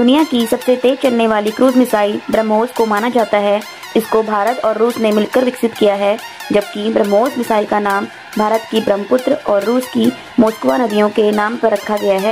दुनिया की सबसे तेज चलने वाली क्रूज मिसाइल ब्रह्मोस को माना जाता है। इसको भारत और रूस ने मिलकर विकसित किया है, जबकि ब्रह्मोस मिसाइल का नाम भारत की ब्रह्मपुत्र और रूस की मोस्कवा नदियों के नाम पर रखा गया है।